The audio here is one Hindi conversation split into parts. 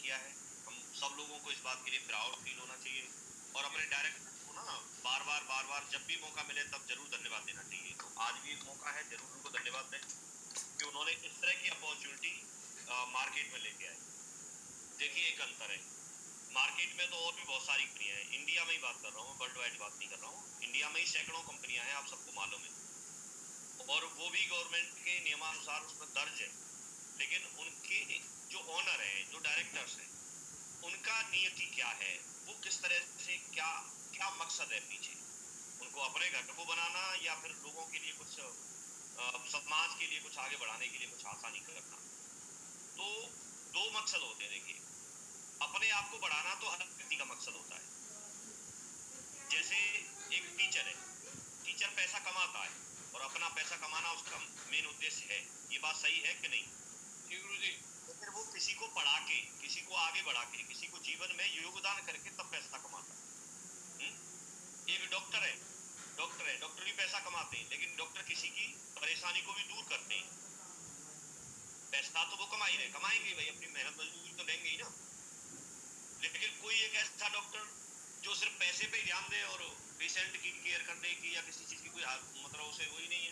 किया है। हम सब लोगों को इस बात के लिए प्राउड फील होना चाहिए और अपने डायरेक्टर को ना बार बार जब भी मौका मिले तब जरूर धन्यवाद देना चाहिए। तो आज भी एक मौका है, जरूर उनको धन्यवाद दें कि उन्होंने इस तरह की अपॉर्चुनिटी मार्केट में लेके आए। देखिए एक अंतर है, मार्केट में तो और भी बहुत सारी कंपनियां हैं, इंडिया में ही बात कर रहा हूँ, वर्ल्ड वाइड बात नहीं कर रहा हूँ, इंडिया में ही सैकड़ों कंपनियां हैं, आप सबको मालूम है, और वो भी गवर्नमेंट के नियमानुसार उसमें दर्ज है। लेकिन उनके जो ओनर हैं, जो डायरेक्टर्स हैं, उनका नियति क्या है, वो किस तरह से, क्या क्या मकसद है पीछे, उनको अपने घर को बनाना या फिर लोगों के लिए कुछ समाज के लिए कुछ आगे बढ़ाने के लिए कुछ आसानी करना। तो दो मकसद होते हैं। देखिए, अपने आप को बढ़ाना तो हर व्यक्ति का मकसद होता है। जैसे एक टीचर है, टीचर पैसा कमाता है और अपना पैसा कमाना उसका मेन उद्देश्य है, ये बात सही है कि नहीं? जी गुरु जी। तो फिर वो किसी को पढ़ा के, किसी को आगे बढ़ा के, किसी को जीवन में योगदान करके तब पैसा कमाता है। एक डॉक्टर है, डॉक्टर भी पैसा कमाते हैं, लेकिन डॉक्टर किसी की परेशानी को भी दूर करते हैं। पैसा तो वो कमा ही रहे, कमाएंगे भाई, अपनी मेहनत मजदूरी तो लेंगे ही ना। लेकिन कोई एक ऐसा डॉक्टर जो सिर्फ पैसे पे ही ध्यान दे और पेशेंट की केयर करने की या किसी चीज की कोई मतलब उसे वही नहीं है।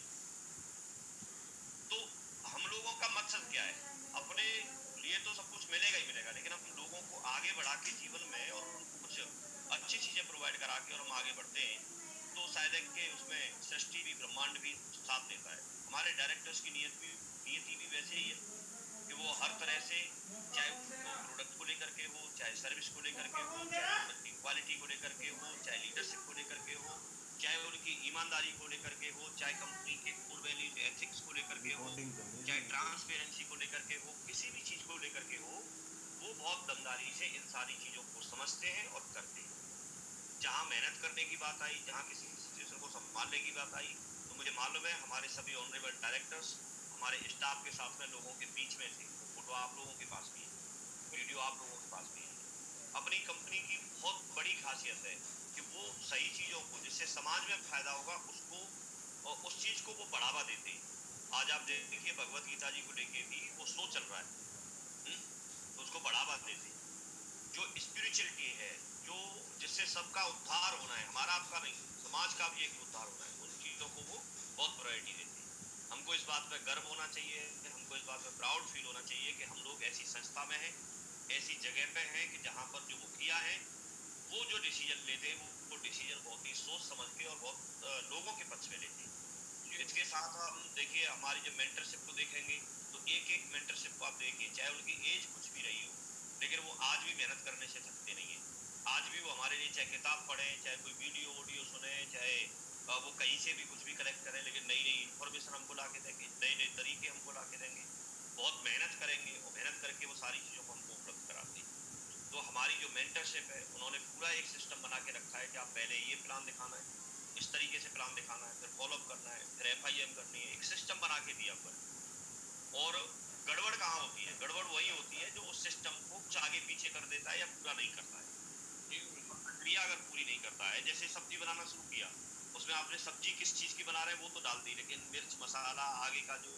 तो हम लोगों का मकसद क्या है? अपने लिए तो सब कुछ मिलेगा ही मिलेगा, लेकिन हम लोगों को आगे बढ़ा के जीवन में और उनको कुछ अच्छी चीजें प्रोवाइड करा के और हम आगे बढ़ते हैं, तो शायद है कि उसमें सृष्टि भी, ब्रह्मांड भी साथ देता है। हमारे डायरेक्टर्स की नियति भी वैसे ही है कि वो हर तरह से, चाहे वो प्रोडक्ट को लेकर के हो, चाहे सर्विस को लेकर के हो, चाहे उनकी क्वालिटी को लेकर के हो, चाहे लीडरशिप को लेकर के हो, चाहे उनकी ईमानदारी को लेकर के हो, चाहे कंपनी के कोर वैल्यूज एथिक्स को लेकर के हो, चाहे ट्रांसपेरेंसी को लेकर के हो, किसी भी चीज को लेकर के हो, वो बहुत दमदारी से इन सारी चीजों को समझते हैं और करते हैं। जहां मेहनत करने की बात आई, जहां किसी सिचुएशन को संभालने की बात आई, तो मुझे मालूम है हमारे सभी ऑनरेबल डायरेक्टर्स हमारे स्टाफ के साथ में लोगों के बीच में थे। फोटो आप लोगों के पास भी है, वीडियो आप लोगों के पास भी है। अपनी कंपनी की बहुत बड़ी खासियत है कि वो सही चीजों को, जिससे समाज में फायदा होगा, उसको और उस चीज को वो बढ़ावा देते हैं। आज आप देखिए भगवत गीता जी को लेके भी वो शो चल रहा है, तो उसको बढ़ावा देते हैं। जो स्पिरिचुअलिटी है, जो जिससे सबका उद्धार होना है, हमारा आपका नहीं, समाज का भी एक उद्धार होना है, उन चीजों को वो बहुत प्रायोरिटी देते हैं। हमको इस बात पर गर्व होना चाहिए, हमको इस बात पर प्राउड फील होना चाहिए कि हम लोग ऐसी संस्था में हैं, ऐसी जगह पे हैं कि जहाँ पर जो मुखिया हैं वो जो डिसीजन लेते हैं वो डिसीजन बहुत ही सोच समझ के और बहुत लोगों के पक्ष में लेते हैं। इसके साथ हम देखिए हमारी जब मेंटरशिप को देखेंगे तो एक एक मेंटरशिप को आप देखिए, चाहे उनकी एज कुछ भी रही हो, लेकिन वो आज भी मेहनत करने से थकते नहीं है। आज भी वो हमारे लिए चाहे किताब पढ़ें, चाहे कोई वीडियो ऑडियो सुने, चाहे वो कहीं से भी कुछ भी कलेक्ट करें, लेकिन नई नई इन्फॉर्मेशन हमको ला के देंगे, नए नए तरीके हमको ला के देंगे, बहुत मेहनत करेंगे और मेहनत करके वो सारी चीज़ों को हमको उपलब्ध कराते हैं। तो हमारी जो मेंटरशिप है, उन्होंने पूरा एक सिस्टम बना के रखा है कि आप पहले ये प्लान दिखाना है, इस तरीके से प्लान दिखाना है, फिर फॉलोअप करना है, फिर FIM करनी है, एक सिस्टम बना के दिया हुआ है। और गड़बड़ कहाँ होती है? गड़बड़ वही होती है जो उस सिस्टम को कुछ आगे पीछे कर देता है या पूरा नहीं करता है। प्रक्रिया अगर पूरी नहीं करता है, जैसे सब्जी बनाना शुरू किया, उसमें आपने सब्जी किस चीज की बना रहे हैं वो तो डाल दी, लेकिन मिर्च मसाला आगे का जो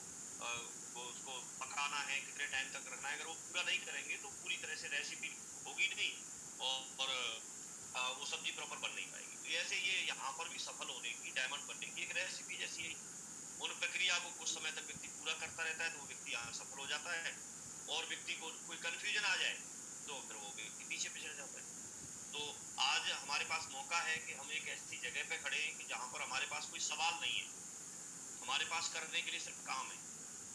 उसको पकाना है, कितने टाइम तक रखना है, अगर वो पूरा नहीं करेंगे तो पूरी तरह से रेसिपी होगी नहीं और वो सब्जी प्रॉपर बन नहीं पाएगी। तो ऐसे ये यहाँ पर भी सफल होने की, डायमंड बनने की एक रेसिपी जैसी है। उन प्रक्रिया को कुछ समय तक व्यक्ति पूरा करता रहता है तो वो व्यक्ति यहाँ सफल हो जाता है, और व्यक्ति को कोई कंफ्यूजन आ जाए तो फिर वो व्यक्ति पीछे पिछड़ जाता है। तो आज हमारे पास मौका है कि हम एक ऐसी जगह पे खड़े हैं कि जहाँ पर हमारे पास कोई सवाल नहीं है, हमारे पास करने के लिए सिर्फ काम है।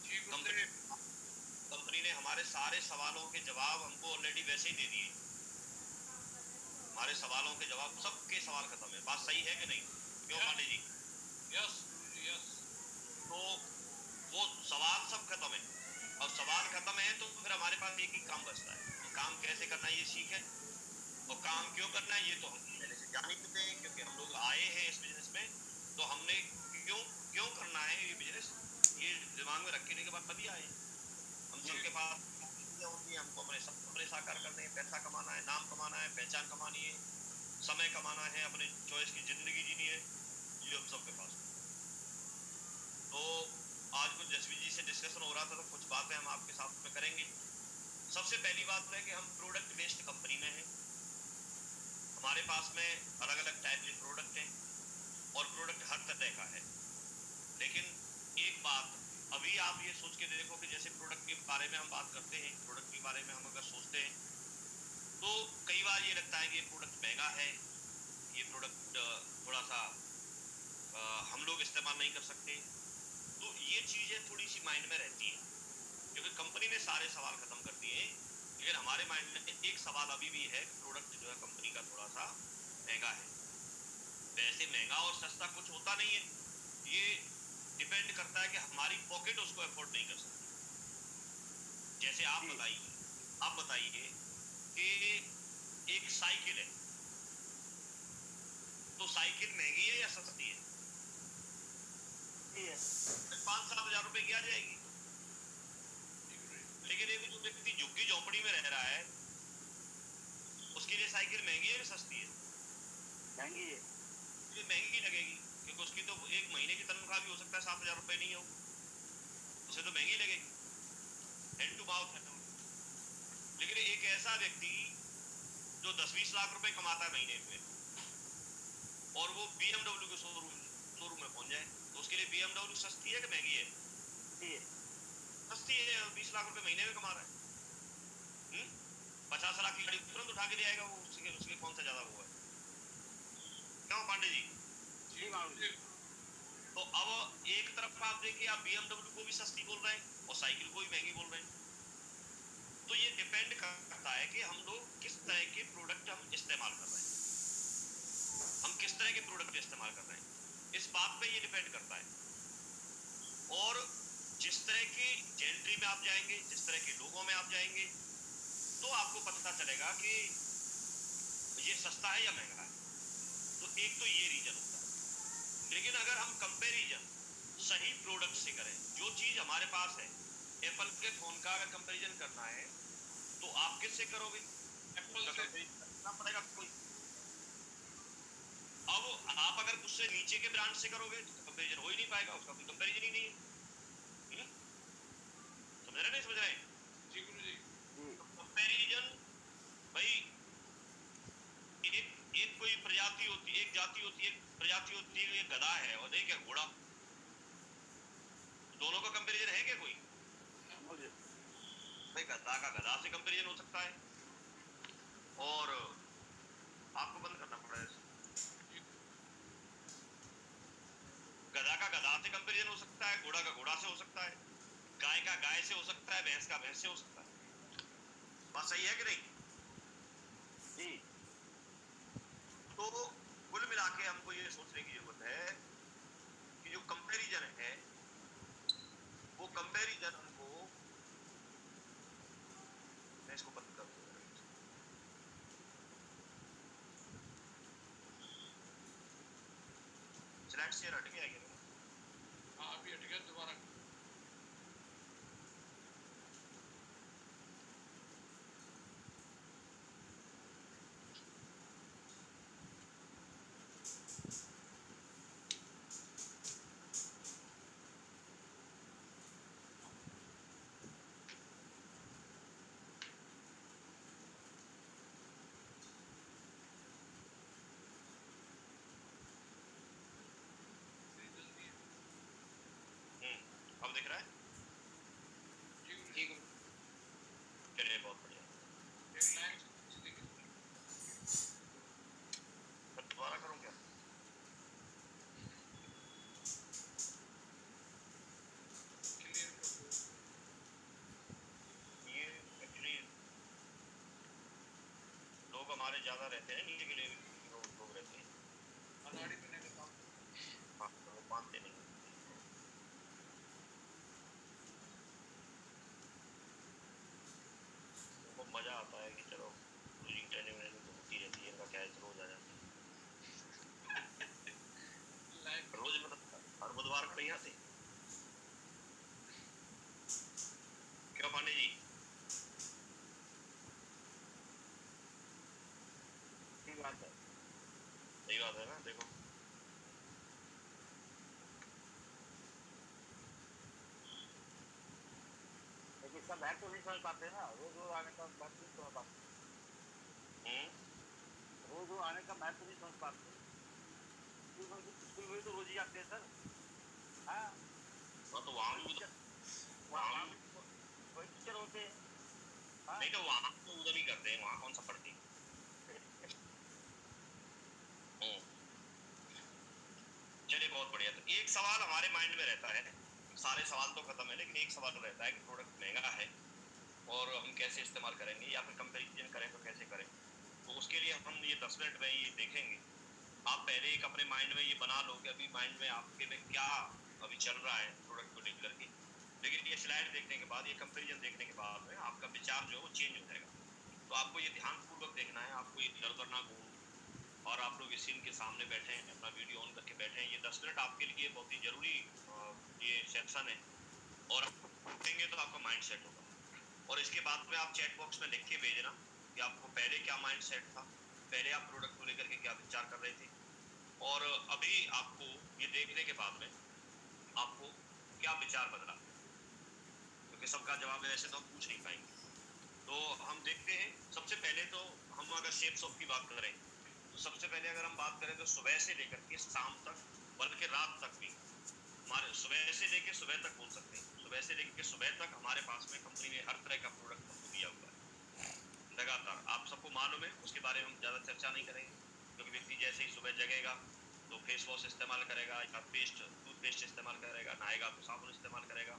कंपनी ने हमारे सारे सवालों के जवाब हमको ऑलरेडी वैसे ही दे दिए। हमारे सवालों के जवाब, सबके सवाल खत्म है। बात सही है कि नहीं? क्यों पांडे जी? Yes yes. तो वो सवाल सब खत्म है, और सवाल खत्म है तो फिर हमारे पास एक ही काम बचता है। तो काम कैसे करना है ये सीखें, और काम क्यों करना है ये तो हम पहले से जान ही चुके हैं, क्योंकि हम लोग आए हैं इस बिजनेस में। तो हमने क्यों क्यों करना है ये बिजनेस, ये दिमाग में रखने के बाद तभी आए। हम सबके पास होती है, हमको अपने सपने साकार करने हैं, पैसा कमाना है, नाम कमाना है, पहचान कमानी है, समय कमाना है, अपने चॉइस की जिंदगी जीनी है, ये हम सबके पास। तो आज कुछ जसवीर जी से डिस्कशन हो रहा था, तो कुछ बातें हम आपके साथ में करेंगे। सबसे पहली बात है कि हम प्रोडक्ट बेस्ड कंपनी में हैं, हमारे पास में अलग अलग टाइप के प्रोडक्ट हैं और प्रोडक्ट हर तरह का है। लेकिन एक बात, अभी आप ये सोच के देखो कि जैसे प्रोडक्ट के बारे में हम बात करते हैं, प्रोडक्ट के बारे में हम अगर सोचते हैं तो कई बार ये लगता है कि ये प्रोडक्ट महंगा है, ये प्रोडक्ट थोड़ा सा हम लोग इस्तेमाल नहीं कर सकते। तो ये चीज़ें थोड़ी सी माइंड में रहती हैं, क्योंकि कंपनी ने सारे सवाल खत्म कर दिए हैं, लेकिन हमारे माइंड में एक सवाल अभी भी है कि प्रोडक्ट जो है कंपनी का थोड़ा सा महंगा है। वैसे महंगा और सस्ता कुछ होता नहीं है, ये डिपेंड करता है कि हमारी पॉकेट उसको अफोर्ड नहीं कर सकती। जैसे आप बताइए कि एक साइकिल है, तो साइकिल महंगी है या सस्ती है? 5-7 हजार रुपए की आ जाएगी। लेकिन एक जो व्यक्ति झुग्गी झोपड़ी में रह रहा है, उसके लिए साइकिल महंगी है या सस्ती है? महंगी है। ये महंगी लगेगी, क्योंकि उसकी तो एक महीने की तनख्वाह भी हो सकता है 7 हजार रुपए नहीं हो, उसे तो महंगी लगेगी, हैंड टू माउथ है। लेकिन एक ऐसा व्यक्ति जो 10-20 लाख रुपए कमाता है महीने में और वो BMW के शोरूम में पहुंच जाए, तो उसके लिए BMW सस्ती है कि महंगी है? सस्ती है, 20 लाख रुपए महीने में कमा रहा है। 50 लाख की गाड़ी तुरंत उठा के ले आएगा वो, उसके कौन सा ज्यादा हुआ है? क्यों पांडे जी? तो अब एक तरफ आप देखिए, आप BMW को भी सस्ती बोल रहे हैं और साइकिल को भी महंगी बोल रहे हैं। तो ये डिपेंड करता है कि हम लोग किस तरह के प्रोडक्ट हम इस्तेमाल कर रहे हैं, हम किस तरह के प्रोडक्ट इस्तेमाल कर रहे हैं, इस बात पे ये डिपेंड करता है। और जिस तरह की जेंट्री में आप जाएंगे, जिस तरह के लोगों में आप जाएंगे, तो आपको पता चलेगा कि ये सस्ता है या महंगा है। तो एक तो ये रीजन होता है। लेकिन अगर हम कंपैरिजन सही प्रोडक्ट से करें, जो चीज हमारे पास है, एप्पल के फोन का अगर कंपैरिजन करना है तो आप किससे करोगे? एप्पल का करना पड़ेगा कोई। अब आप अगर उससे नीचे के ब्रांड से करोगे तो कंपैरिजन हो ही नहीं पाएगा, उसका कोई कंपैरिजन ही नहीं है। समझ रहे नहीं समझ रहे? जी गुरु जी। कंपैरिजन भाई, एक कोई प्रजाति होती है, एक जाति होती है, एक प्रजाति होती है, एक गधा है और एक है घोड़ा। दोनों का कंपैरिजन है क्या कोई? भाई गधा का गधा से कंपैरिजन हो सकता है, और आपको बंद करना पड़ेगा। गधा का गधा से कंपैरिजन हो सकता है, घोड़ा का घोड़ा से हो सकता है, गाय का गाय से हो सकता है, भैंस का भैंस से हो सकता है। बात सही है कि नहीं जी? तो कुल मिला के हमको ये सोचने की जरूरत है कि जो कंपैरिजन है वो कंपैरिजन हमको, मैं इसको बंद कर दूंगा, स्लाइड शेयर हट गया क्या? हाँ अभी हट गया, दोबारा। अब दिख रहा है? जी चलिए, बहुत बढ़िया। दोबारा करूं क्या? ये एक्चुअली लोग हमारे ज्यादा रहते हैं, नीचे के लिए लोग रहते हैं, अनाड़ी पहने का काम। हाँ, तो वो बांधते नहीं। उनको मजा आता है कि चलो क्रूजिंग ट्रेनिंग तो होती रहती है, इनका क्या है, रोज आ जाते हैं। रोज मतलब हर बुधवार को नहीं आते क्यों पांडे जी? सही बात है, सही बात है ना। देखो का महत्व तो नहीं समझ पाते ना, रोज रोज आने का महत्व नहीं समझ पाते, रोज रोज आने का महत्व नहीं समझ पाते। स्कूल में तो रोज ही आते हैं सर। हाँ तो वहाँ भी वही टीचर होते हैं। नहीं तो वहाँ तो उधर ही करते हैं, वहाँ कौन सा पढ़ती। चलिए बहुत बढ़िया। तो एक सवाल हमारे माइंड में रहता है, सारे सवाल तो खत्म है लेकिन एक सवाल रहता है कि प्रोडक्ट महंगा है और हम कैसे इस्तेमाल करेंगे या फिर कंपैरिजन करें तो कैसे करें। तो उसके लिए हम ये 10 मिनट में ये देखेंगे। आप पहले एक अपने माइंड में ये बना लो कि अभी माइंड में आपके में क्या अभी चल रहा है प्रोडक्ट को लेकर के, लेकिन ये स्लाइड देखने के बाद, ये कंपैरिजन देखने के बाद में आपका विचार जो है वो चेंज हो जाएगा। तो आपको ये ध्यानपूर्वक देखना है, आपको ये इधर उधर ना घूम, और आप लोग इस सीन के सामने बैठे हैं, अपना वीडियो ऑन करके बैठे हैं। ये 10 मिनट आपके लिए बहुत ही जरूरी ये सेक्शन है, और देखेंगे तो आपका माइंड सेट होगा। और इसके बाद में आप चैट बॉक्स में लिख के भेजना कि आपको पहले क्या माइंड सेट था, पहले आप प्रोडक्ट को लेकर के क्या विचार कर रहे थे, और अभी आपको ये देखने के बाद में आपको क्या विचार बदला, क्योंकि सबका जवाब ऐसे तो हम पूछ नहीं पाएंगे। तो हम देखते हैं, सबसे पहले तो हम अगर शेप्स ऑफ की बात करें तो सबसे पहले अगर हम बात करें तो सुबह से लेकर के शाम तक, बल्कि रात तक भी, हमारे सुबह से लेकर सुबह तक बोल सकते हैं, सुबह से लेकर सुबह तक हमारे पास में कंपनी में हर तरह का प्रोडक्ट हमको दिया हुआ है लगातार। आप सबको मालूम है, उसके बारे में हम ज़्यादा चर्चा नहीं करेंगे, क्योंकि व्यक्ति जैसे ही सुबह जगेगा तो फेस वॉश इस्तेमाल करेगा या टूथपेस्ट इस्तेमाल करेगा, नहाएगा तो साबुन इस्तेमाल करेगा,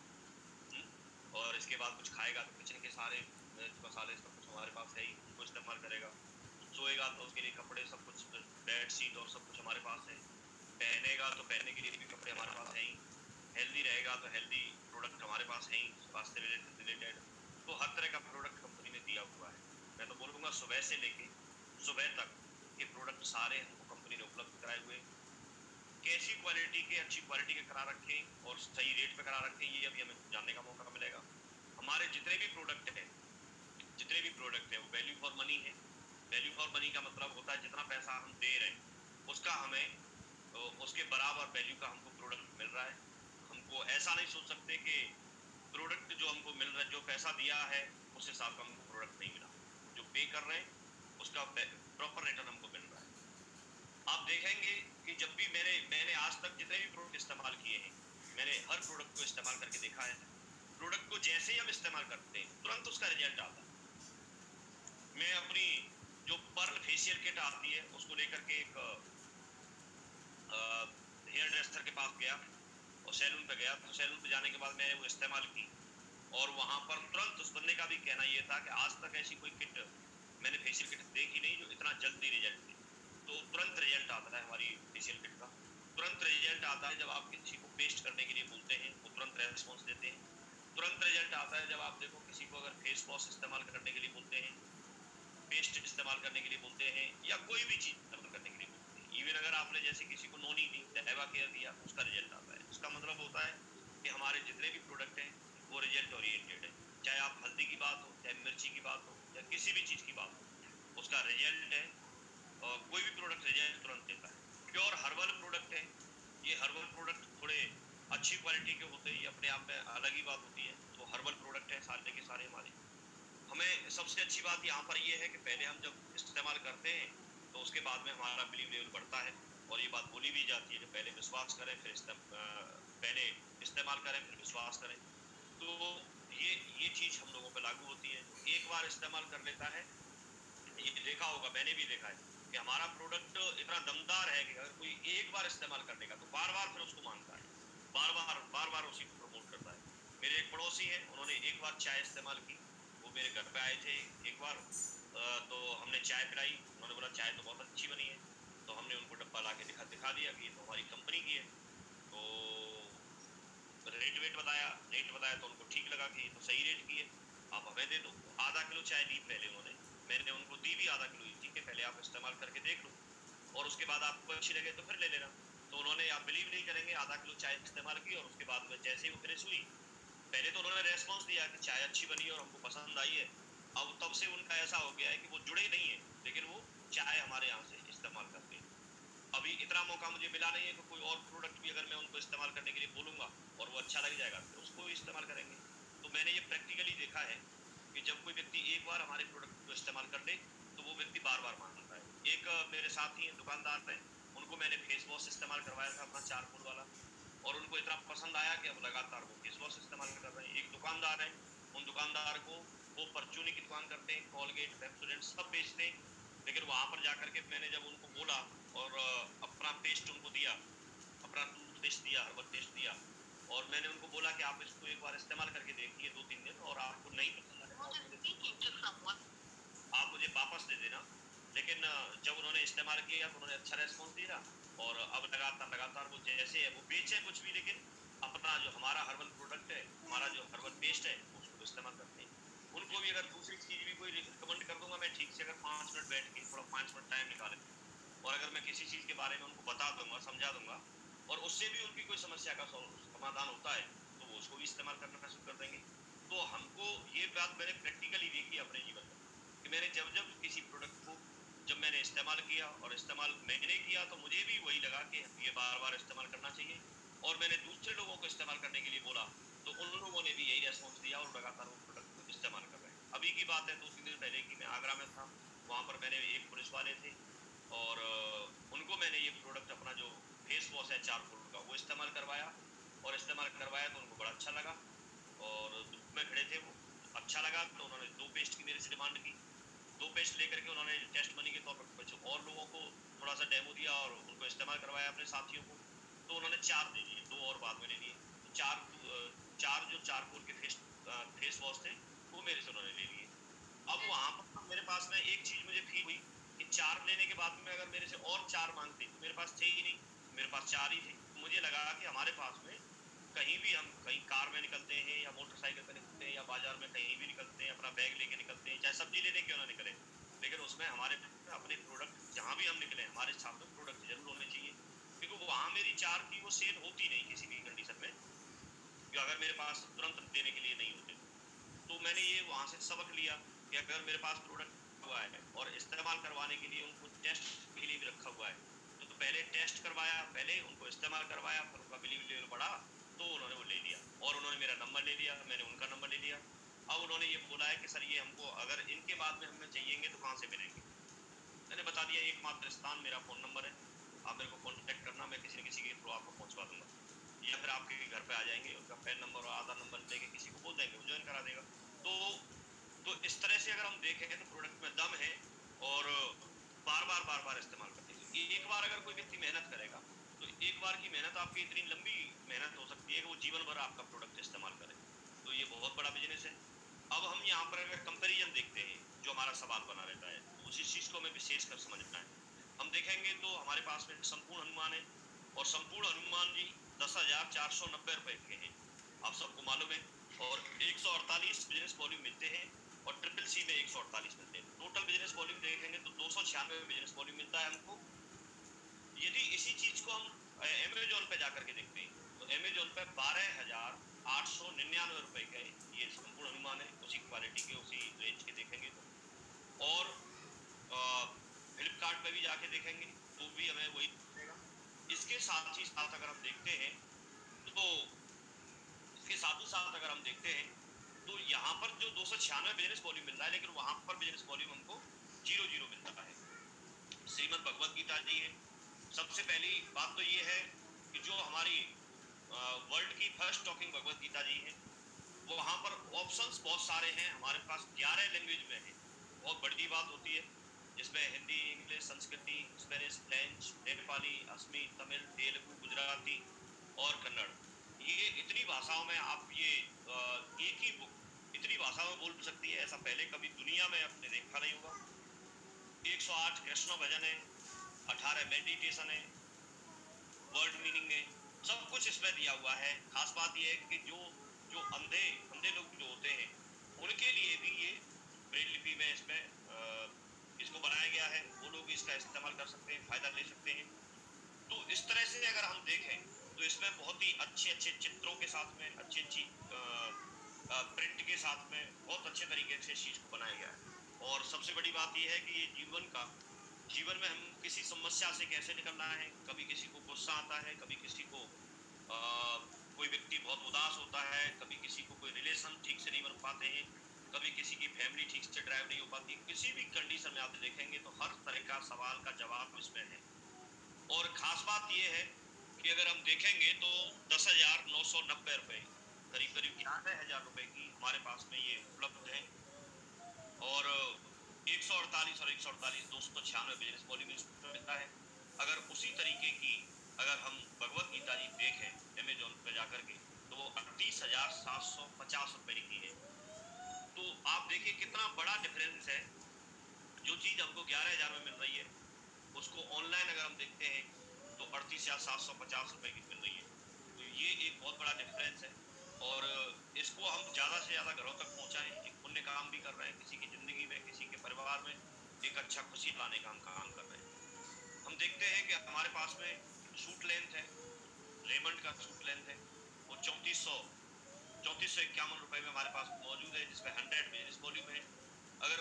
और इसके बाद कुछ खाएगा तो किचन के सारे मसाले सब कुछ हमारे पास है ही, उनको इस्तेमाल करेगा। सोएगा तो उसके लिए कपड़े सब कुछ, बेड शीट और सब कुछ हमारे पास है। पहनेगा तो पहनने के लिए भी कपड़े हमारे पास हैं ही। हेल्दी रहेगा तो हेल्दी प्रोडक्ट हमारे पास हैं ही, स्वास्थ्य रिलेटेड। तो हर तरह का प्रोडक्ट कंपनी ने दिया हुआ है। मैं तो बोलूँगा सुबह से लेके सुबह तक ये प्रोडक्ट सारे हमको कंपनी ने उपलब्ध कराए हुए। कैसी क्वालिटी के, अच्छी क्वालिटी के करा रखें और सही रेट पे करा रखें, ये अभी हमें जानने का मौका मिलेगा। हमारे जितने भी प्रोडक्ट हैं वो वैल्यू फॉर मनी है। वैल्यू फॉर मनी का मतलब होता है जितना पैसा हम दे रहे हैं उसका हमें तो उसके बराबर वैल्यू का हमको प्रोडक्ट मिल रहा है। हमको ऐसा नहीं सोच सकते कि प्रोडक्ट जो हमको मिल रहा है, जो पैसा दिया है उस हिसाब का हमको प्रोडक्ट नहीं मिला, जो पे कर रहे हैं उसका प्रॉपर रिटर्न हमको मिल रहा है। आप देखेंगे कि जब भी मैंने आज तक जितने भी प्रोडक्ट इस्तेमाल किए हैं, मैंने हर प्रोडक्ट को इस्तेमाल करके देखा है। प्रोडक्ट को जैसे ही हम इस्तेमाल करते हैं तुरंत उसका रिजल्ट आता है। मैं अपनी जो पर्ल फेशियल किट आती है उसको लेकर के एक हेयर ड्रेसर के पास गया और सैलून पे गया, तो सैलून पे जाने के बाद मैंने वो इस्तेमाल की, और वहां पर तुरंत उस बंदे का भी कहना ये था कि आज तक ऐसी कोई किट मैंने फेशियल किट देखी नहीं जो इतना जल्दी रिजल्ट दे। तो तुरंत रिजल्ट आता है हमारी फेशियल किट का। तुरंत रिजल्ट आता है जब आप किसी को पेस्ट करने के लिए बोलते हैं, वो तुरंत रेस्पॉन्स देते हैं। तुरंत रिजल्ट आता है जब आप देखो किसी को अगर फेस वॉश इस्तेमाल करने के लिए बोलते हैं, पेस्ट इस्तेमाल करने के लिए बोलते हैं, या कोई भी चीज इस्तेमाल करने के लिए बोलते हैं। इवन अगर आपने जैसे किसी को नोनी दी, एवा केयर दिया, उसका रिजल्ट आता है। इसका मतलब होता है कि हमारे जितने भी प्रोडक्ट हैं वो रिजल्ट ओरिएंटेड है। चाहे आप हल्दी की बात हो, चाहे मिर्ची की बात हो, या किसी भी चीज की बात हो, उसका रिजल्ट है। कोई भी प्रोडक्ट रिजल्ट तुरंत देता है। प्योर हर्बल प्रोडक्ट है, ये हर्बल प्रोडक्ट थोड़े अच्छी क्वालिटी के होते हैं, अपने आप में अलग ही बात होती है। तो हर्बल प्रोडक्ट है सारे के सारे हमारे। हमें सबसे अच्छी बात यहाँ पर ये है कि पहले हम जब इस्तेमाल करते हैं तो उसके बाद में हमारा बिलीव लेवल बढ़ता है, और ये बात बोली भी जाती है कि पहले विश्वास करें फिर पहले इस्तेमाल करें फिर विश्वास करें। तो ये चीज हम लोगों पे लागू होती है। जो एक बार इस्तेमाल कर लेता है, ये देखा होगा, मैंने भी देखा है कि हमारा प्रोडक्ट इतना दमदार है कि अगर कोई एक बार इस्तेमाल करने का तो बार बार फिर उसको मांगता है, बार बार उसी को प्रमोट करता है। मेरे एक पड़ोसी हैं, उन्होंने एक बार चाय इस्तेमाल की, वो मेरे घर पे आए थे एक बार, तो हमने चाय पिलाई, उन्होंने बोला चाय तो बहुत अच्छी बनी है। तो हमने उनको डब्बा ला के दिखा दिया कि ये तो हमारी कंपनी की है। तो रेट बताया तो उनको ठीक लगा कि ये तो सही रेट की है, आप हमें दे दो। तो आधा किलो चाय दी पहले उन्होंने, मैंने उनको दी भी आधा किलो ही थी कि पहले आप इस्तेमाल करके देख लो और उसके बाद आपको अच्छी लगे तो फिर ले लेना। तो उन्होंने, आप बिलीव नहीं करेंगे, आधा किलो चाय इस्तेमाल की और उसके बाद में जैसे ही वो फिनिश हुई, पहले तो उन्होंने रेस्पॉन्स दिया कि चाय अच्छी बनी है और हमको पसंद आई है। अब तब से उनका ऐसा हो गया है कि वो जुड़े नहीं है लेकिन वो चाय हमारे यहाँ से इस्तेमाल करते हैं। अभी इतना मौका मुझे मिला नहीं है कि कोई और प्रोडक्ट भी अगर मैं उनको इस्तेमाल करने के लिए बोलूंगा और वो अच्छा लग जाएगा तो उसको भी इस्तेमाल करेंगे। तो मैंने ये प्रैक्टिकली देखा कि जब कोई व्यक्ति एक बार हमारे प्रोडक्ट को इस्तेमाल कर ले तो वो व्यक्ति बार बार मांगता है। एक मेरे साथी हैं, दुकानदार हैं, उनको मैंने फेस वॉश इस्तेमाल करवाया था अपना चारकोल वाला, और उनको इतना पसंद आया कि अब लगातार वो फेस वॉश इस्तेमाल कर रहे हैं। एक दुकानदार है, उन दुकानदार को वो परचूनी की दुकान करते हैं, कॉलगेट, पेप्सोडेंट सब बेचते हैं, लेकिन वहां पर जाकर के मैंने जब उनको बोला और अपना पेस्ट उनको दिया, अपना टूथपेस्ट दिया, हर्बल पेस्ट दिया, और मैंने उनको बोला कि आप इसको एक बार इस्तेमाल करके देखिए 2-3 दिन, और आपको नहीं पसंद आएगा आप मुझे वापस दे देना। लेकिन जब उन्होंने इस्तेमाल किया तो उन्होंने अच्छा रेस्पॉन्स दिया, और अब लगातार लगातार वो जैसे है वो बेचे कुछ भी, लेकिन अपना जो हमारा हर्बल प्रोडक्ट है, हमारा जो हर्बल पेस्ट है, उसको इस्तेमाल करते हैं। उनको भी अगर दूसरी चीज भी कोई रिकमेंड कर दूंगा मैं ठीक से, अगर 5 मिनट बैठ के थोड़ा 5 मिनट टाइम निकाले, और अगर मैं किसी चीज के बारे में उनको बता दूंगा, समझा दूंगा, और उससे भी उनकी कोई समस्या का समाधान होता है, तो वो उसको भी इस्तेमाल करना शुरू कर देंगे। तो हमको ये बात मैंने प्रैक्टिकली देखी अपने जीवन में कि मैंने जब जब किसी प्रोडक्ट को जब मैंने इस्तेमाल किया, और इस्तेमाल मैंने किया, तो मुझे भी वही लगा कि ये बार बार इस्तेमाल करना चाहिए, और मैंने दूसरे लोगों को इस्तेमाल करने के लिए बोला, तो उन लोगों ने भी यही रेस्पॉन्स दिया, और लगातार वो प्रोडक्ट को इस्तेमाल कर रहे हैं। अभी की बात है 2-3 दिन पहले की, मैं आगरा में था, वहाँ पर मैंने एक पुलिस वाले थे, और उनको मैंने ये प्रोडक्ट अपना जो फेस वॉश है चारकोल का वो इस्तेमाल करवाया, और इस्तेमाल करवाया तो उनको बड़ा अच्छा लगा, और धूप में खड़े थे वो, अच्छा लगा तो उन्होंने 2 पेस्ट की मेरे से डिमांड की। 2 पेस्ट लेकर के उन्होंने टेस्ट मनी के तौर पर कुछ और लोगों को थोड़ा सा डेमो दिया, और उनको इस्तेमाल करवाया अपने साथियों को, तो उन्होंने 4 दे दिए, 2 और बाद में ले लिए। तो 4 जो चारकोल के फेस वॉश थे वो मेरे से उन्होंने ले लिए। अब वहां पर मेरे पास में एक चीज मुझे फील हुई कि 4 लेने के बाद में अगर मेरे से और 4 मांगते तो मेरे पास थे ही नहीं, मेरे पास 4 ही थे। मुझे लगा कि हमारे पास में कहीं भी, हम कहीं कार में निकलते हैं या मोटरसाइकिल पे निकलते हैं या बाजार में कहीं भी निकलते हैं, अपना बैग लेके निकलते हैं, चाहे सब्जी लेने क्यों ना निकले, लेकिन उसमें हमारे अपने प्रोडक्ट, जहां भी हम निकले हमारे साथ में प्रोडक्ट जरूर होने चाहिए, क्योंकि वहां मेरी 4 की वो सेल होती नहीं किसी भी कंडीशन में, कि अगर मेरे पास तुरंत देने के लिए नहीं होते। तो मैंने ये वहां से सबक लिया कि अगर मेरे पास प्रोडक्ट हुआ है और इस्तेमाल करवाने के लिए उनको टेस्ट के लिए भी रखा हुआ है, तो पहले टेस्ट करवाया, पहले उनको इस्तेमाल करवाया, फिर उनका बिलीव लेवल बढ़ा, तो उन्होंने वो ले लिया, और उन्होंने मेरा नंबर ले लिया, मैंने उनका नंबर ले लिया। अब उन्होंने ये बोला है कि सर ये हमको अगर इनके बाद में हमें चाहिएंगे तो कहाँ से मिलेंगे। मैंने बता दिया एकमात्र स्थान मेरा फ़ोन नंबर है, आप मेरे को कॉन्टैक्ट करना, मैं किसी न किसी के थ्रू आपको पहुंचवा दूंगा, या फिर आपके घर पे आ जाएंगे, उनका पैन नंबर और आधार नंबर लेके किसी को बोल देंगे, वो ज्वाइन करा देगा। तो इस तरह से अगर हम देखें तो प्रोडक्ट में दम है, और बार बार इस्तेमाल करते हैं। एक बार अगर कोई व्यक्ति मेहनत करेगा, तो एक बार की मेहनत आपकी इतनी लंबी मेहनत हो सकती है कि वो जीवन भर आपका प्रोडक्ट इस्तेमाल करे, तो ये बहुत बड़ा बिजनेस है। अब हम यहाँ पर अगर कंपैरिजन देखते हैं, जो हमारा सवाल बना रहता है, तो उसी चीज को हमें विशेष कर समझना है। हम देखेंगे तो हमारे पास में संपूर्ण अनुमान है, और संपूर्ण अनुमान जी 10,490 रुपए के हैं, आप सबको मालूम है, और 148 बिजनेस वॉल्यूम मिलते हैं, और ट्रिपल सी में 148 मिलते हैं। टोटल बिजनेस वॉल्यूम देखेंगे तो 296 बिजनेस वॉल्यूम मिलता है हमको। यदि इसी चीज को हम अमेजोन पे जाकर के देखते हैं, तो अमेजोन पे 12,899 रुपए के ये संपूर्ण अनुमान है, उसी क्वालिटी के उसी रेंज के देखेंगे तो। और फ्लिपकार्ट पे भी जाके देखेंगे तो भी हमें वही मिलेगा। इसके साथ ही साथ अगर हम देखते हैं तो इसके साथ ही साथ अगर हम देखते हैं तो यहाँ पर जो 296 बिजनेस वॉल्यूम मिल रहा है, लेकिन वहां पर बिजनेस वॉल्यूम हमको 0 मिलता है। श्रीमद् भगवत गीता जी है। सबसे पहली बात तो ये है कि जो हमारी वर्ल्ड की फर्स्ट टॉकिंग भगवत गीता जी है, वो वहां पर ऑप्शंस बहुत सारे हैं, हमारे पास 11 लैंग्वेज में है, बहुत बड़ी बात होती है, जिसमें हिंदी, इंग्लिश, संस्कृति, स्पेनिश, फ्रेंच, नेपाली, असमी, तमिल, तेलुगु, गुजराती और कन्नड़। ये इतनी भाषाओं में आप ये एक ही बुक इतनी भाषा में बोल सकती है, ऐसा पहले कभी दुनिया में आपने देखा नहीं होगा। 108 कृष्ण भजन है, 18 मेडिटेशन है, वर्ड मीनिंग है, सब कुछ इसमें दिया हुआ है। खास बात यह है कि जो जो अंधे अंधे लोग जो होते हैं, उनके लिए भी ये ब्रेल लिपि में इसमें इसको बनाया गया है, वो लोग इसका इस्तेमाल कर सकते हैं, फायदा ले सकते हैं। तो इस तरह से अगर हम देखें तो इसमें बहुत ही अच्छे अच्छे चित्रों के साथ में, अच्छी अच्छी प्रिंट के साथ में बहुत अच्छे तरीके से इस चीज को बनाया गया है। और सबसे बड़ी बात यह है कि ये जीवन में हम किसी समस्या से कैसे निकलना है, कभी किसी को गुस्सा आता है, कभी किसी को कोई व्यक्ति बहुत उदास होता है, कभी किसी को कोई रिलेशन ठीक से नहीं बन पाते हैं, कभी किसी की फैमिली ठीक से ड्राइव नहीं हो पाती, किसी भी कंडीशन में आप देखेंगे तो हर तरह का सवाल का जवाब इसमें है। और खास बात यह है कि अगर हम देखेंगे तो 10,990 रुपए, करीब करीब 11,000 रुपए की हमारे पास में ये उपलब्ध है। और 148 और 148 296 बिजनेस वॉल्यूम मिलता है। अगर उसी तरीके की अगर हम भगवत गीता जी देखें अमेजोन पे जाकर के, तो वो 38,750 रुपए की है। तो आप देखिए कितना बड़ा डिफरेंस है। जो चीज हमको 11,000 में मिल रही है, उसको ऑनलाइन अगर हम देखते हैं तो 38,750 रुपए की मिल रही है। तो ये एक बहुत बड़ा डिफरेंस है। और इसको हम ज़्यादा से ज़्यादा घरों तक पहुँचाएं, एक पुण्य काम भी कर रहे हैं, किसी की ज़िंदगी में, किसी के परिवार में एक अच्छा खुशी लाने का हम काम कर रहे हैं। हम देखते हैं कि हमारे पास में सूट लेंथ है, रेमंड का सूट लेंथ है, वो 3451 रुपए में हमारे पास मौजूद है, जिसमें 100 बिजनेस वॉल्यूम है। अगर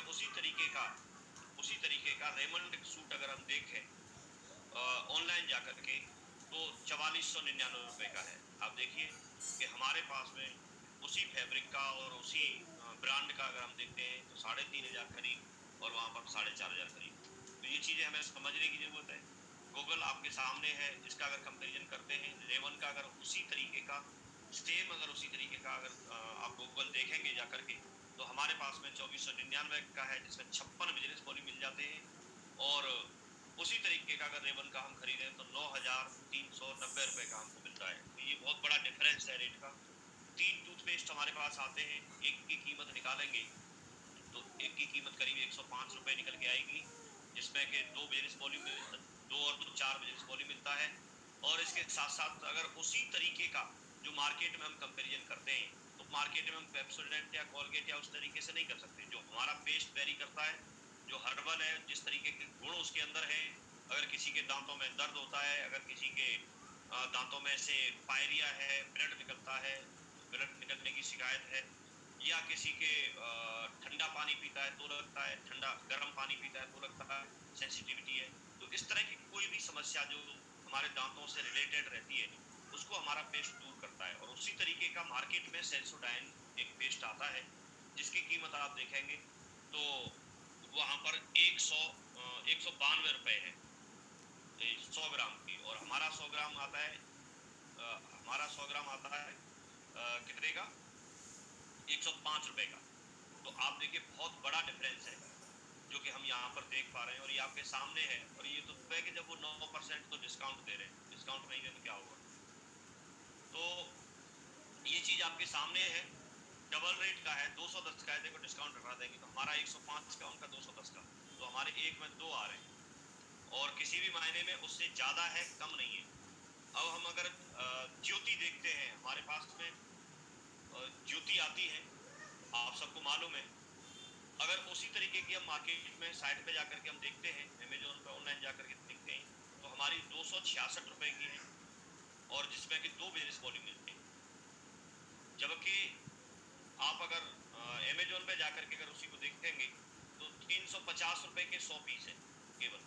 उसी तरीके का रेमंड सूट अगर हम देखें ऑनलाइन जाकर के, तो 4499 रुपए का है। आप देखिए कि हमारे पास में उसी फैब्रिक का और उसी ब्रांड का अगर हम देखते हैं तो 3,500 खरीद और वहाँ पर 4,500 खरीद। तो ये चीज़ें हमें समझने की ज़रूरत है। गूगल आपके सामने है, इसका अगर कंपैरिजन करते हैं रेवन का, अगर उसी तरीके का सेम, अगर उसी तरीके का अगर आप गूगल देखेंगे जाकर के, तो हमारे पास में 2499 का है, जिसमें 56 बिजनेस वॉल्यूम मिल जाते हैं। और उसी तरीके का अगर रेवन का हम खरीदें तो 9,390 रुपए का हमको मिलता है। तो ये बहुत बड़ा डिफरेंस है रेट का। 3 टूथपेस्ट हमारे पास आते हैं, एक की कीमत निकालेंगे तो एक की कीमत करीब 105 रुपए निकल के आएगी, जिसमें कि 2 बिजनेस वॉल्यूम में 2 और 2 4 बिजनेस वॉल्यूम मिलता है। और इसके साथ साथ अगर उसी तरीके का जो मार्केट में हम कंपैरिजन करते हैं, तो मार्केट में हम पेप्सोडेंट या कोलगेट या उस तरीके से नहीं कर सकते। जो हमारा पेस्ट वेरी करता है, जो हर्बल है, जिस तरीके के गुण उसके अंदर है, अगर किसी के दांतों में दर्द होता है, अगर किसी के दांतों में से पायरिया है, ब्लड निकलता है, ब्लड निकलने की शिकायत है, या किसी के ठंडा पानी पीता है तो लगता है, ठंडा गर्म पानी पीता है तो लगता है सेंसिटिविटी है, तो इस तरह की कोई भी समस्या जो हमारे दांतों से रिलेटेड रहती है, उसको हमारा पेस्ट दूर करता है। और उसी तरीके का मार्केट में सेंसोडाइन एक पेस्ट आता है, जिसकी कीमत आप देखेंगे तो वहां पर 192 रुपए है 100 ग्राम की। और हमारा 100 ग्राम आता है कितने का? 105 रुपए का। तो आप देखिए बहुत बड़ा डिफरेंस है जो कि हम यहाँ पर देख पा रहे हैं, और ये आपके सामने है। और ये तो है कि जब वो 9% तो डिस्काउंट दे रहे हैं, डिस्काउंट नहीं दें तो क्या होगा? तो ये चीज आपके सामने है, डबल रेट का है, 210 का है, देखो डिस्काउंट हटा देंगे तो हमारा 105 का, उनका 210 का, तो हमारे एक में दो आ रहे हैं। और किसी भी मायने में उससे ज्यादा है, कम नहीं है। अब हम अगर ज्योति देखते हैं, हमारे पास में ज्योति आती है, आप सबको मालूम है। अगर उसी तरीके की हम मार्केट में साइट पे जाकर के हम देखते हैं, अमेजोन पे ऑनलाइन जाकर के देखते हैं, तो हमारी 266 रुपए की है, और जिसमें कि 2 बिजनेस वॉल्यूम मिलते हैं। जबकि आप अगर अमेजोन पे जाकर के अगर उसी को देखेंगे तो 350 रुपए के 100 पीस है केवल।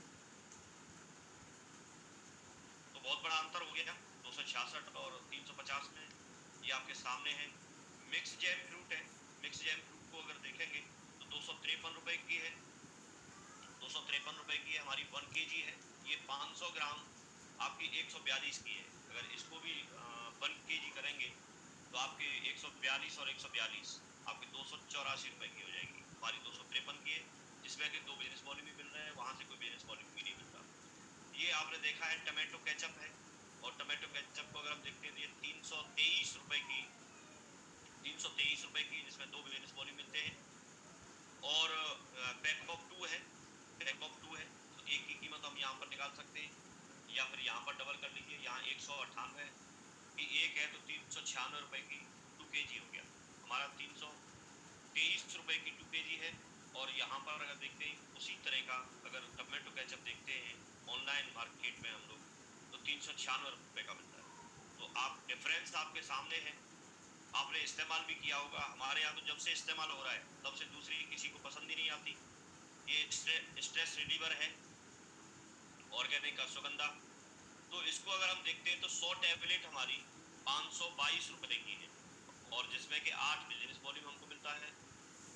तो बहुत बड़ा अंतर हो गया 266 और 350 में। ये आपके सामने है। मिक्स जैम फ्रूट है, मिक्स जैम फ्रूट को अगर देखेंगे तो 253 रुपए की है, 253 रुपए की है, हमारी 1 kg है। ये 500 ग्राम आपकी 142 की है। अगर इसको भी 1 kg करेंगे तो आपके 142 और 142 आपके 284 रुपए की हो जाएगी। हमारी 253 की है, जिसमें कि 2 बिजनेस वॉल्यूम भी मिल रहे हैं, वहां से कोई बिजनेस वॉल्यूम भी नहीं मिलता। ये आपने देखा है टमाटो केचप है, और टमाटो केचप को अगर हम देखते हैं तो ये 323 रुपए की, 323 रुपए की, जिसमें 2 बिजनेस वॉल्यूम मिलते हैं। और पैक ऑफ 2 है, पैक ऑफ 2 है, तो एक की कीमत हम यहाँ पर निकाल सकते हैं, या फिर यहाँ पर डबल कर लीजिए। यहाँ 198 की एक है तो 396 रुपए की 2 kg हो गया हमारा, 323 रुपए की 2 kg है। और यहाँ पर अगर देखते हैं उसी तरह का अगर टमाटो केचप देखते हैं ऑनलाइन मार्केट में हम लोग, तो 396 रुपए का मिलता है। तो आप डिफरेंस आपके सामने है, आपने इस्तेमाल भी किया होगा। हमारे यहाँ तो जब से इस्तेमाल हो रहा है तब से दूसरी किसी को पसंद ही नहीं आती। ये स्ट्रेस रिलीवर है, ऑर्गेनिक अश्वगंधा। तो इसको अगर हम देखते हैं तो 100 टैबलेट हमारी 522 रुपए की है, और जिसमें कि 8 बिजनेस वॉल्यूम हमको मिलता है। ये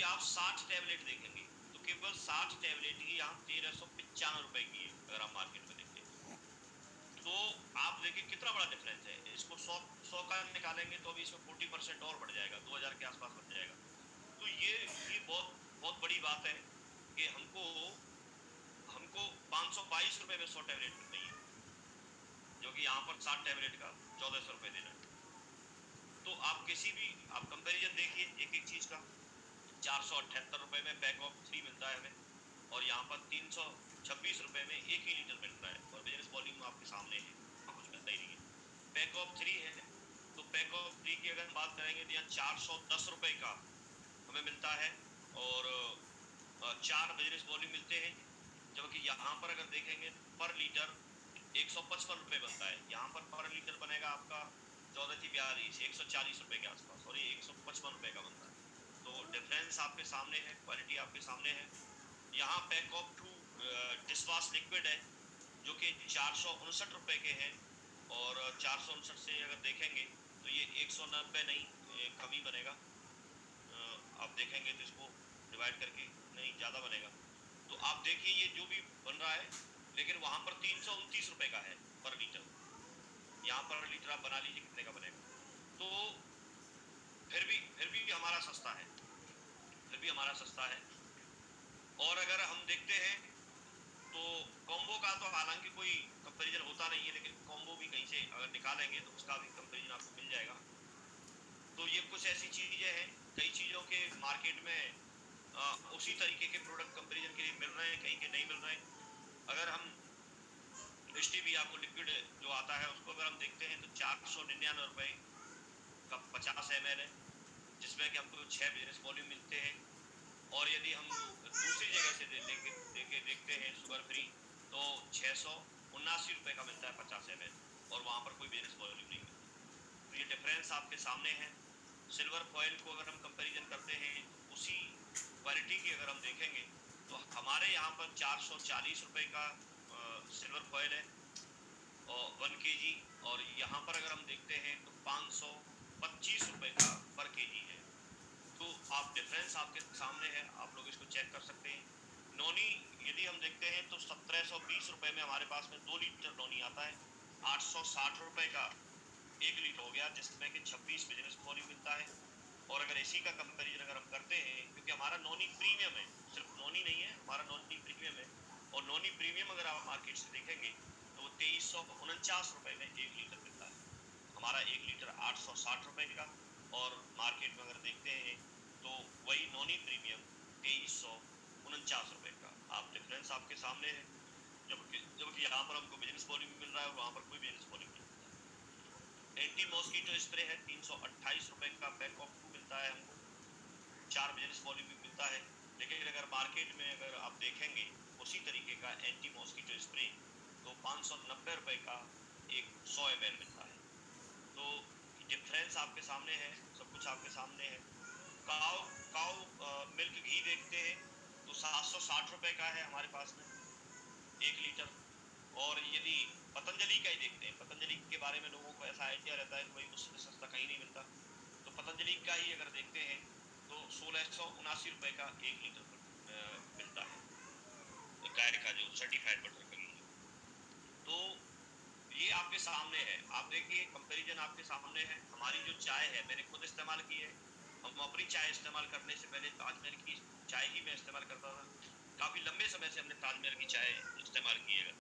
आप 60 टैबलेट देखेंगे तो केवल 60 टैबलेट ही यहाँ 1395 रुपए की है अगर आप मार्केट में देखते हैं। तो आप देखिए कितना बड़ा डिफरेंस है। इसको 100 का निकालेंगे तो अभी इसमें 40% और बढ़ जाएगा, 2000 के आसपास बढ़ जाएगा। तो ये बहुत बहुत बड़ी बात है कि हमको हमको 522 रुपए में 100 टैबलेट मिल रही है, जो कि यहाँ पर 60 टैबलेट का 1400 रुपए देना है। तो आप किसी भी आप कंपैरिजन देखिए एक एक चीज का। 478 रुपए में पैक ऑफ 3 मिलता है हमें, और यहाँ पर 326 रुपए में 1 ही लीटर मिलता है, और बिजनेस वॉल्यूम आपके सामने है, कुछ मिलता ही नहीं है। पैक ऑफ 3 है, तो पैक ऑफ 3 की अगर बात करेंगे तो यहाँ 410 रुपए का हमें मिलता है, और 4 बिजनेस वॉल्यूम मिलते हैं। जबकि यहाँ पर अगर देखेंगे पर लीटर 155 रुपए बनता है, यहाँ पर लीटर बनेगा आपका 1442 140 रुपए के आसपास, और ये 155 रुपए का बनता है। तो डिफरेंस आपके सामने है, क्वालिटी आपके सामने है। यहाँ पैक ऑफ 2 डिशवॉश लिक्विड है जो कि 459 रुपए के हैं, और 459 से अगर देखेंगे तो ये 190 नहीं, कम ही बनेगा। आप देखेंगे तो इसको डिवाइड करके नहीं ज़्यादा बनेगा। तो आप देखिए ये जो भी बन रहा है, लेकिन वहाँ पर 329 रुपए का है पर लीटर, यहाँ पर लीटर आप बना लीजिए कितने का बनेगा। तो फिर भी हमारा सस्ता है, फिर भी हमारा सस्ता है। और अगर हम देखते हैं तो कॉम्बो का तो हालांकि कोई कंपैरिजन होता नहीं है, लेकिन कॉम्बो भी कहीं से अगर निकालेंगे तो उसका भी कंपैरिजन आपको मिल जाएगा। तो ये कुछ ऐसी चीज़ें हैं, कई चीज़ों के मार्केट में उसी तरीके के प्रोडक्ट कंपैरिजन के लिए मिल रहे हैं, कहीं के नहीं मिल रहे हैं। अगर हम स्टीविया को लिक्विड जो आता है उसको अगर हम देखते हैं तो 499 रुपए का 50 ml है, जिसमें कि हमको 6 बिजनेस वॉल्यूम मिलते हैं। और यदि हम दूसरी जगह से देखते हैं शुगर फ्री, तो 679 रुपए का मिलता है 50 ml, और वहाँ पर कोई बिजनेस वॉल्यूम नहीं मिलता। तो ये डिफरेंस आपके सामने है। सिल्वर फॉयल को अगर हम कंपैरिजन करते हैं तो उसी क्वालिटी की अगर हम देखेंगे तो हमारे यहाँ पर 440 रुपए का सिल्वर फॉयल है और 1 kg, और यहाँ पर अगर हम देखते हैं तो 525 रुपए का पर kg है। तो आप डिफरेंस आपके सामने है, आप लोग इसको चेक कर सकते हैं। नोनी यदि हम देखते हैं तो 1720 रुपए में हमारे पास में 2 लीटर नोनी आता है, 860 रुपए का 1 लीटर हो गया, जिसमें कि 26 बिजनेस वॉल्यूम मिलता है। और अगर इसी का कंपैरिजन अगर हम करते हैं, क्योंकि हमारा नॉनी प्रीमियम है, सिर्फ नॉनी नहीं है, हमारा नॉनी प्रीमियम है, और नॉनी प्रीमियम अगर आप मार्केट से देखेंगे तो वो 2349 रुपए में 1 लीटर मिलता है। हमारा 1 लीटर 860 रुपए का, और मार्केट में अगर देखते हैं तो वही नॉनी प्रीमियम 2349 रुपए का। आप डिफरेंस आपके सामने है, जबकि यहाँ पर हमको बिजनेस वॉल्यूम मिल रहा है और वहाँ पर कोई बिजनेस वॉल्यूम नहीं। एंटी मॉस्किटो स्प्रे है 328 रुपए का, पैक ऑफ 2 मिलता है हमको, 4 बिजनेस वॉल्यूम भी मिलता है। लेकिन अगर मार्केट में अगर आप देखेंगे उसी तरीके का एंटी मॉस्किटो स्प्रे तो 590 रुपए का एक 100 ml मिलता है। तो डिफरेंस आपके सामने है, सब कुछ आपके सामने है। काउ काउ मिल्क घी देखते हैं तो 760 रुपए का है हमारे पास में 1 लीटर। और यदि पतंजलि का ही देखते हैं, पतंजलि के बारे में लोगों को ऐसा आइडिया रहता है कि भाई उससे सस्ता कहीं नहीं मिलता, तो पतंजलि का ही अगर देखते हैं तो 1679 रुपए का 1 लीटर मिलता है, गाय का जो सर्टिफाइड बटर का घी। तो ये आपके सामने है, आप देखिए कंपैरिजन आपके सामने है। हमारी जो चाय है मैंने खुद इस्तेमाल की है, हम अपनी चाय इस्तेमाल करने से पहले ताजमहल की चाय ही मैं इस्तेमाल करता था। काफ़ी लंबे समय से हमने ताजमहल की चाय इस्तेमाल की है।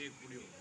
एक वीडियो